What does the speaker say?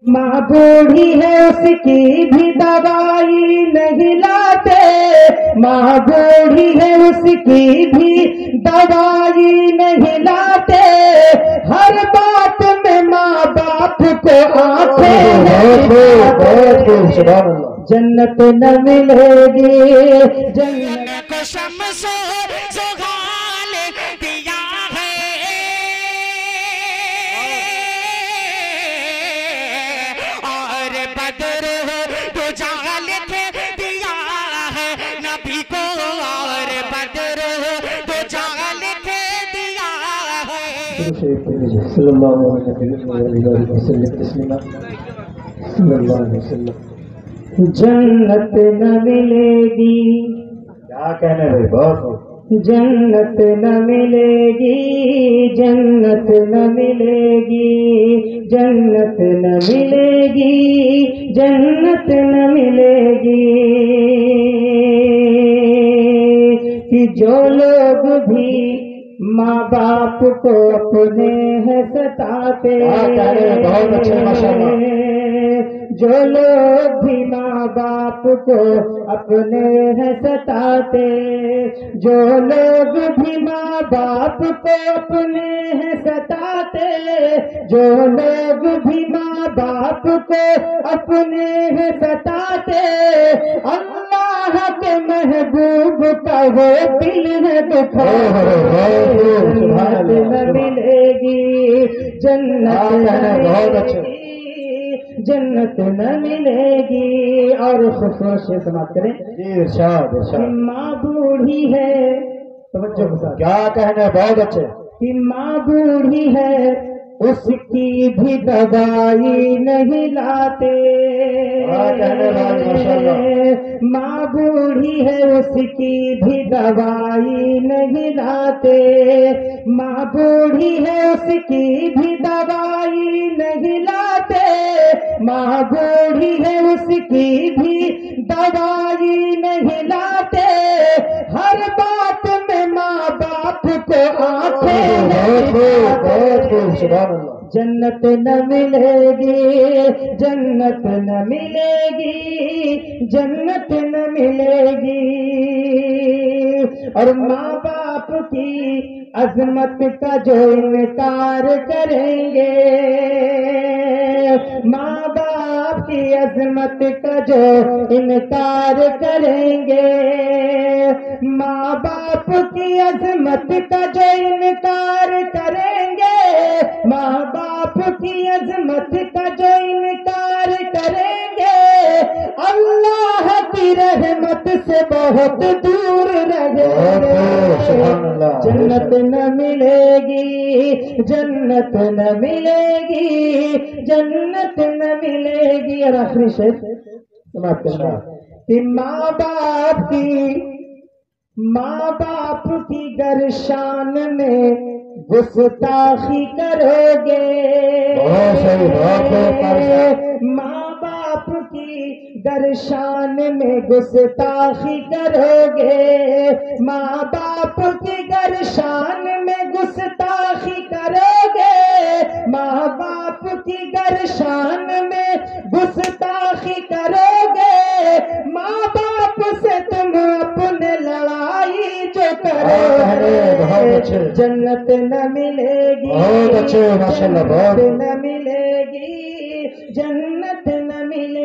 ماں بوڑھی ہے اس کی بھی دوائی نہیں لاتے، ماں بوڑھی ہے اس کی بھی دوائی نہیں لاتے، ہر بات میں ماں باپ کو آنکھیں جنت نہ ملے گی، جنت کو شمس زغال دیا ہے، اور بدر تو جال دیا ہے نبی کو، اور بدر تو جال دیا ہے۔ صلی اللہ علیہ وسلم، صلی اللہ علیہ وسلم۔ جنت نہ ملے گی، کیا کہنے بھائی، بہت جنت نہ ملے گی، جنت نہ ملے گی، جنت نہ ملے گی، جنت نہ ملے گی، کہ جو لوگ بھی ماں باپ کو اپنے ہیں ستاتے، بہت اچھے ماشاءاللہ، جو لوگ بھی ماں باپ کو اپنے ہیں ستاتے، جو لوگ بھی ماں باپ کو اپنے ہیں ستاتے، جو لوگ بھی ماں باپ کو اپنے ہیں ستاتے، اللہ کے محبوب کا وہ دل ہے دکھاتے، جنت نہ ملے گی، جنت نہ ملے گی، جنت نہ ملے گی۔ اور خصوص سے سماعت کریں، ارشاد ارشاد، ماں بوڑھی ہے، توجہ کے ساتھ، کیا کہنے، بہت اچھے، کہ ماں بوڑھی ہے اس کی بھی دوائی نہیں لاتے، ماں بوڑھی ہے اس کی بھی دوائی نہیں لاتے، ماں بوڑھی ہے اس کی بھی دوائی نہیں لاتے، ماں بوڑھی ہے اس کی بھی دوائی نہیں لاتے، ہر بات میں ماں باپ کو آنکھیں جنت نہ ملے گی، جنت نہ ملے گی، جنت نہ ملے گی، اور ماں باپ کی عظمت کا جو انکار کریں گے، ماں باپ کی عظمت کا جو انکار کریں گے، ماں باپ کی عظمت کا جو انکار کریں گے، ماں باپ کی عظمت کا جو انکار کریں گے، اللہ کی رحمت سے بہت دور رہیں گے، جنت نہ ملے گی، جنت نہ ملے گی، جنت نہ ملے گی۔ اور آخری شیخ سماعت کرنا کہ ماں باپ کی گر شان میں گستاخی کرو گے، ماں باپ کی گر شان میں گستاخی کرو گے، ماں باپ کی گر شان میں گستاخی کرو گے، ماں باپ کی گر شان میں گستاخی کرو گے، ماں باپ سے تم اپنے لڑائی جو کرو گے، جنت نہ ملے گی، بہت اچھے ماشاءاللہ، جنت نہ ملے گی، جنت نہ ملے